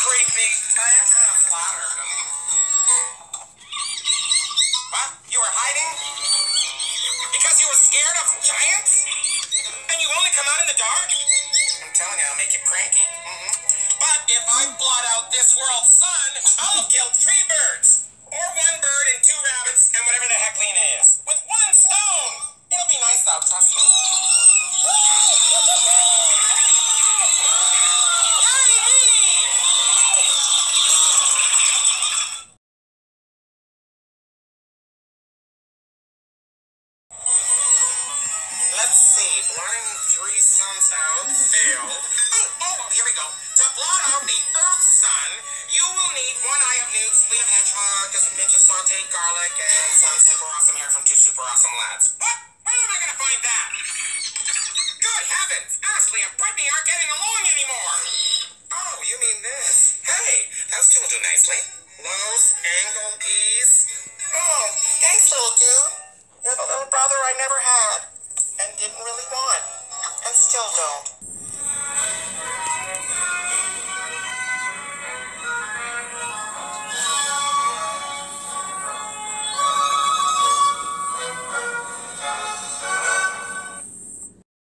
creepy. I am kind of flattered. What? You were hiding? Because you were scared of giants? And you only come out in the dark? I'm telling you, I'll make you cranky. But if I blot out this world's sun, I'll have killed 3 birds. Or 1 bird and 2 rabbits and whatever the heck Lena is. With 1 stone. It'll be nice though, trust me. Let's see, blotting 3 suns out failed. Oh, here we go. To blot out the Earth's sun, you will need 1 eye of newt, spleen of hedgehog, just a pinch of sauteed garlic, and some super awesome hair from 2 super awesome lads. What? Where am I going to find that? Good heavens! Ashley and Brittany aren't getting along anymore. Oh, you mean this? Hey, those 2 will do nicely. Lows, angle, ease. Oh, thanks, little dude. You're the little brother I never had. And didn't really want. And still don't.